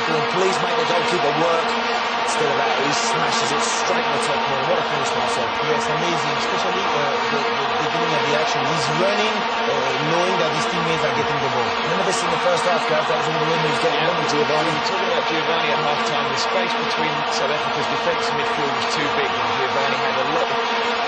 Marco, and please make the goalkeeper work. Instead of that, he smashes it straight in the top corner. What a finish, Marcel. Yes, amazing, especially the beginning of the action. He's running, knowing that his teammates are getting the ball. Remember this in the first half, Gav, that was all the women who was getting on with Giovanni. We were talking about Giovanni at half-time. The space between South Africa's defence and midfield was too big, and Giovanni had a lot of